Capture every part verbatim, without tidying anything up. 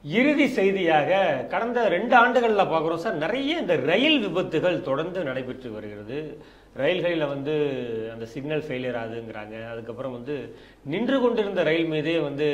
இறுதி செய்தியாக கடந்த ரெண்டு ஆண்டுகளில் பார்க்குறோம் சார், நிறைய இந்த ரயில் விபத்துகள் தொடர்ந்து நடைபெற்று வருகிறது. ரயில்களில் வந்து அந்த சிக்னல் ஃபெயிலியர் ஆகுதுங்கிறாங்க. அதுக்கப்புறம் வந்து நின்று கொண்டிருந்த ரயில் மீதே வந்து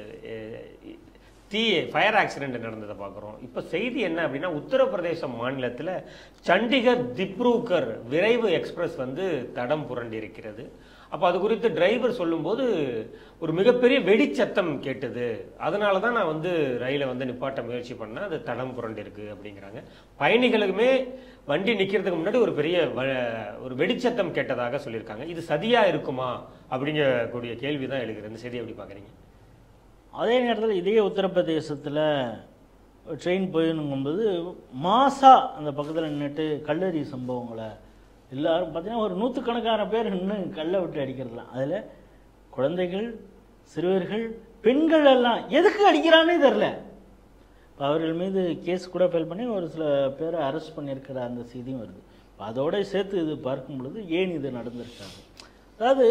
தீ ஃபயர் ஆக்சிடென்ட் நடந்ததை பார்க்குறோம். இப்போ செய்தி என்ன அப்படின்னா, உத்தரப்பிரதேச மாநிலத்தில் சண்டிகர் திப்ருகர் விரைவு எக்ஸ்பிரஸ் வந்து தடம் புரண்டி இருக்கிறது. அப்போ அது குறித்து டிரைவர் சொல்லும்போது ஒரு மிகப்பெரிய வெடிச்சத்தம் கேட்டது, அதனால தான் நான் வந்து ரயிலை வந்து நிப்பாட்ட முயற்சி பண்ணேன், அது தடம் புரண்டி இருக்கு அப்படிங்கிறாங்க. பயணிகளுக்குமே வண்டி நிற்கிறதுக்கு முன்னாடி ஒரு பெரிய ஒரு வெடிச்சத்தம் கேட்டதாக சொல்லியிருக்காங்க. இது சதியாக இருக்குமா அப்படிங்கக்கூடிய கேள்வி தான் எழுகிறது. இந்த செய்தி எப்படி பார்க்குறீங்க? அதே நேரத்தில் இதே உத்தரப்பிரதேசத்தில் ட்ரெயின் போயினுங்கும்போது மாசா அந்த பக்கத்தில் நின்றுட்டு கல்லறி சம்பவங்களை எல்லோரும் பார்த்தீங்கன்னா ஒரு நூற்றுக்கணக்கான பேர் இன்னும் கல்லை விட்டு அடிக்கிறதுலாம். அதில் குழந்தைகள், சிறுவர்கள், பெண்கள் எல்லாம் எதுக்கு அடிக்கிறானே தெரில. இப்போ அவர்கள் மீது கேஸ் கூட ஃபைல் பண்ணி ஒரு சில பேரை அரெஸ்ட் பண்ணியிருக்கிற அந்த செய்தியும் வருது. இப்போ அதோட சேர்த்து இது பார்க்கும் பொழுது ஏன் இது நடந்திருக்காங்க, அதாவது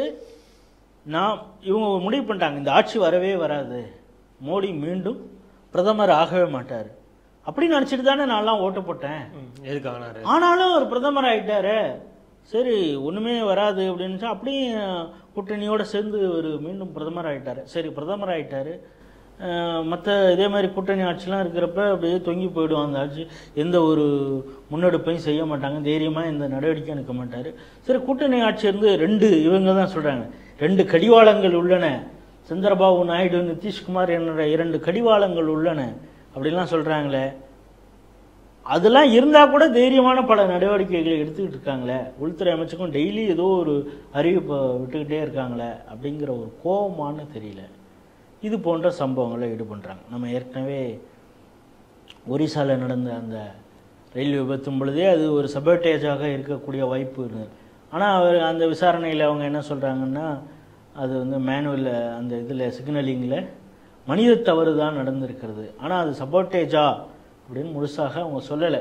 நான் இவங்க முடிவு பண்ணிட்டாங்க இந்த ஆட்சி வரவே வராது, மோடி மீண்டும் பிரதமர் ஆகவே மாட்டார் அப்படின்னு நினச்சிட்டு தானே நான்லாம் ஓட்டு போட்டேன். எதுக்கு ஆனாரு? ஆனாலும் ஒரு பிரதமர் ஆகிட்டாரு, சரி ஒன்றுமே வராது அப்படின்னு அப்படியும் கூட்டணியோடு சேர்ந்து ஒரு மீண்டும் பிரதமர் ஆகிட்டார். சரி பிரதமர் ஆகிட்டார், மற்ற இதே மாதிரி கூட்டணி ஆட்சிலாம் இருக்கிறப்ப அப்படியே தொங்கி போயிடுவாங்க. அந்த ஆட்சி எந்த ஒரு முன்னெடுப்பையும் செய்ய மாட்டாங்க, தைரியமாக எந்த நடவடிக்கையும் எடுக்க மாட்டார். சரி கூட்டணி ஆட்சி இருந்து ரெண்டு இவங்க தான் சொல்கிறாங்க, ரெண்டு கடிவாளங்கள் உள்ளன, சந்திரபாபு நாயுடு, நிதிஷ்குமார் என்ற இரண்டு கடிவாளங்கள் உள்ளன அப்படின்லாம் சொல்கிறாங்களே. அதெல்லாம் இருந்தால் கூட தைரியமான பல நடவடிக்கைகளை எடுத்துக்கிட்டு இருக்காங்களே, உள்துறை அமைச்சருக்கும் டெய்லி ஏதோ ஒரு அறிவிப்பை விட்டுக்கிட்டே இருக்காங்களே அப்படிங்கிற ஒரு கோபமானு தெரியல. இது போன்ற சம்பவங்களை ஈடுபடுறாங்க. நம்ம ஏற்கனவே ஒரிசாவில் நடந்த அந்த ரயில் விபத்தும் பொழுதே அது ஒரு சபோட்டேஜாக இருக்கக்கூடிய வாய்ப்பு இருந்தது. ஆனால் அவர் அந்த விசாரணையில் அவங்க என்ன சொல்கிறாங்கன்னா, அது வந்து மேனுவலில் அந்த இதில் சிக்னலிங்கில் மனித தவறு தான் நடந்திருக்கிறது, ஆனால் அது சபோட்டேஜா அப்படின்னு முழுசாக அவங்க சொல்லலை.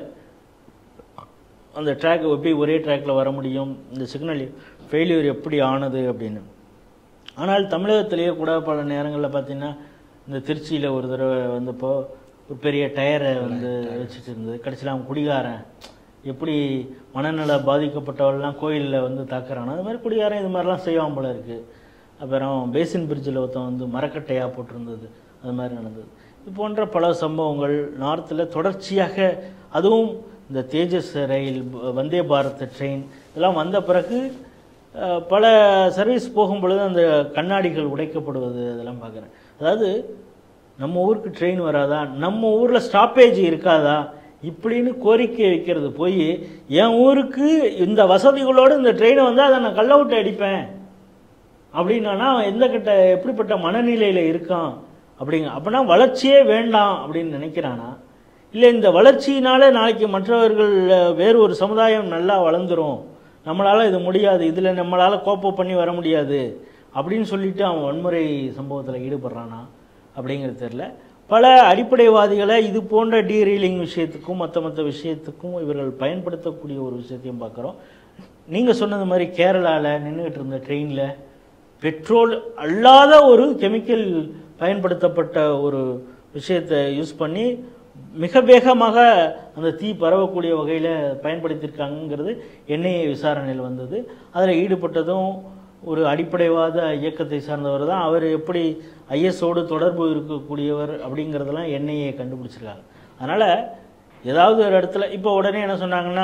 அந்த ட்ராக் எப்படி ஒரே ட்ராக்கில் வர முடியும், இந்த சிக்னல் ஃபெயிலியர் எப்படி ஆனது அப்படின்னு. ஆனால் தமிழகத்திலேயே கூட பல நேரங்களில் பார்த்திங்கன்னா, இந்த திருச்சியில் ஒரு தடவை வந்தப்போ ஒரு பெரிய டயரை வந்து வச்சுட்டு இருந்தது, கடைசியில் அவன் குடிகாரன் எப்படி மனநல பாதிக்கப்பட்டவர்கள்லாம் கோயிலில் வந்து தாக்குறானோ அது மாதிரி குடிகாரன் இது மாதிரிலாம் செய்வான் போல இருக்குது. அப்புறம் பேசின் பிரிட்ஜில் ஒருத்தன் வந்து மரக்கட்டையாக போட்டிருந்தது, அது மாதிரி நடந்தது. இது போன்ற பல சம்பவங்கள் நார்த்தில் தொடர்ச்சியாக, அதுவும் இந்த தேஜஸ் ரயில், வந்தே பாரத் ட்ரெயின் இதெல்லாம் வந்த பிறகு பல சர்வீஸ் போகும் பொழுது அந்த கண்ணாடிகள் உடைக்கப்படுவது அதெல்லாம் பார்க்குறேன். அதாவது நம்ம ஊருக்கு ட்ரெயின் வராதா, நம்ம ஊரில் ஸ்டாப்பேஜ் இருக்காதா இப்படின்னு கோரிக்கை வைக்கிறது போய், என் ஊருக்கு இந்த வசதிகளோடு இந்த ட்ரெயினை வந்தால் அதை நான் கல்ல விட்டு அடிப்பேன் அப்படின்னா எந்த கிட்ட எப்படிப்பட்ட மனநிலையில் இருக்கான் அப்படிங்க. அப்படின்னா வளர்ச்சியே வேண்டாம் அப்படின்னு நினைக்கிறானா, இல்லை இந்த வளர்ச்சியினால நாளைக்கு மற்றவர்கள் வேறு ஒரு சமுதாயம் நல்லா வளர்ந்துரும், நம்மளால் இது முடியாது, இதில் நம்மளால் கோப்ப பண்ணி வர முடியாது அப்படின்னு சொல்லிட்டு அவன் வன்முறை சம்பவத்தில் ஈடுபடுறானா அப்படிங்கிறது தெரியல. பல அடிப்படைவாதிகளை இது போன்ற டீரீலிங் விஷயத்துக்கும் மற்ற மற்ற விஷயத்துக்கும் இவர்கள் பயன்படுத்தக்கூடிய ஒரு விஷயத்தையும் பார்க்குறோம். நீங்கள் சொன்னது மாதிரி கேரளாவில் நின்றுக்கிட்டு இருந்த ட்ரெயினில் பெட்ரோல் அல்லாத ஒரு கெமிக்கல் பயன்படுத்தப்பட்ட ஒரு விஷயத்தை யூஸ் பண்ணி மிக வேகமாக அந்த தீ பரவக்கூடிய வகையில் பயன்படுத்தியிருக்காங்கிறது என்ஐஏ விசாரணையில் வந்தது. அதில் ஈடுபட்டதும் ஒரு அடிப்படைவாத இயக்கத்தை சார்ந்தவர் தான். அவர் எப்படி ஐஎஸோடு தொடர்பு இருக்கக்கூடியவர் அப்படிங்கிறதெல்லாம் என்ஐஏ கண்டுபிடிச்சிருக்காங்க. அதனால் ஏதாவது ஒரு இடத்துல இப்போ உடனே என்ன சொன்னாங்கன்னா,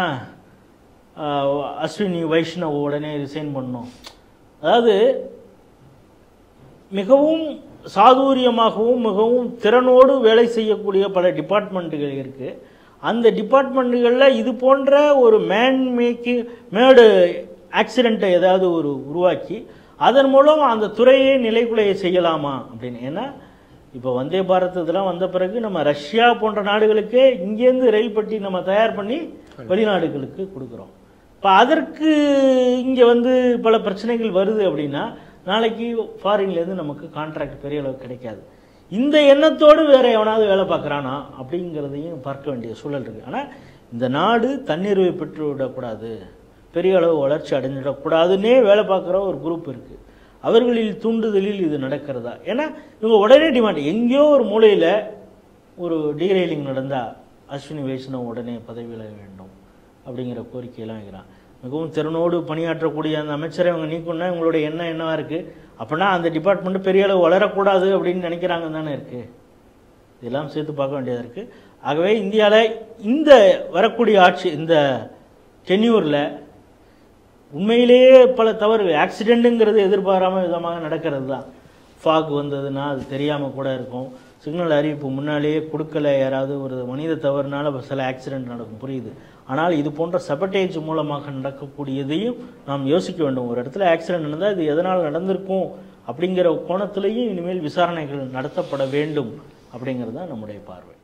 அஸ்வினி வைஷ்ணவ் உடனே ரிசைன் பண்ணணும். அதாவது மிகவும் சாதுரியமாகவும் மிகவும் திறனோடு வேலை செய்யக்கூடிய பல டிபார்ட்மெண்ட்டுகள் இருக்குது. அந்த டிபார்ட்மெண்ட்டுகளில் இது போன்ற ஒரு மேன் மேக்கிங் மேடு ஆக்சிடெண்ட்டை ஏதாவது ஒரு உருவாக்கி அதன் மூலம் அந்த துறையை நிலைக்குலைய செய்யலாமா அப்படின்னு. ஏன்னா இப்போ வந்தே பாரத் இதெல்லாம் வந்த பிறகு நம்ம ரஷ்யா போன்ற நாடுகளுக்கே இங்கேருந்து ரயில் பெட்டி நம்ம தயார் பண்ணி வெளிநாடுகளுக்கு கொடுக்குறோம். இப்போ அதற்கு இங்கே வந்து பல பிரச்சனைகள் வருது அப்படின்னா நாளைக்கு ஃபாரின்லேருந்து நமக்கு கான்ட்ராக்ட் பெரிய அளவுக்கு கிடைக்காது. இந்த எண்ணத்தோடு வேறு எவனாவது வேலை பார்க்குறானா அப்படிங்கிறதையும் பார்க்க வேண்டிய சூழல் இருக்குது. ஆனால் இந்த நாடு தன்னிறைவை பெற்று விடக்கூடாது, பெரிய அளவு வளர்ச்சி அடைஞ்சிடக்கூடாதுன்னே வேலை பார்க்குற ஒரு குரூப் இருக்குது. அவர்களில் தூண்டுதலில் இது நடக்கிறதா? ஏன்னா இவங்க உடனே டிமாண்ட், எங்கேயோ ஒரு மூலையில் ஒரு டீரெயிலிங் நடந்தால் அஸ்வினி வைஷ்ணவ் உடனே பதவி விலக வேண்டும் அப்படிங்கிற கோரிக்கையெல்லாம் வைக்கிறான். மிகவும் திறனோடு பணியாற்றக்கூடிய அந்த அமைச்சரை அவங்க நீக்கணும்னா உங்களுடைய எண்ணம் என்னவா இருக்குது? அப்படின்னா அந்த டிபார்ட்மெண்ட்டு பெரிய அளவு வளரக்கூடாது அப்படின்னு நினைக்கிறாங்க தானே இருக்குது. இதெல்லாம் சேர்த்து பார்க்க வேண்டியதாக இருக்குது. ஆகவே இந்தியாவில் இந்த வரக்கூடிய ஆட்சி இந்த டென்யூரில் உண்மையிலேயே பல தவறு, ஆக்சிடெண்ட்டுங்கிறது எதிர்பாராமல் விதமாக நடக்கிறது தான். ஃபாக் வந்ததுன்னா அது தெரியாமல் கூட இருக்கும். சிக்னல் அறிவிப்பு முன்னாலேயே கொடுக்கல, யாராவது ஒரு மனித தவறுனால சில ஆக்சிடெண்ட் நடக்கும், புரியுது. ஆனால் இது போன்ற சபட்டேஜ் மூலமாக நடக்கக்கூடியதையும் நாம் யோசிக்க வேண்டும். ஒரு இடத்துல ஆக்சிடெண்ட் நடந்தால் இது எதனால் நடந்திருக்கும் அப்படிங்கிற கோணத்திலையும் இனிமேல் விசாரணைகள் நடத்தப்பட வேண்டும் அப்படிங்கிறது தான் நம்முடைய பார்வை.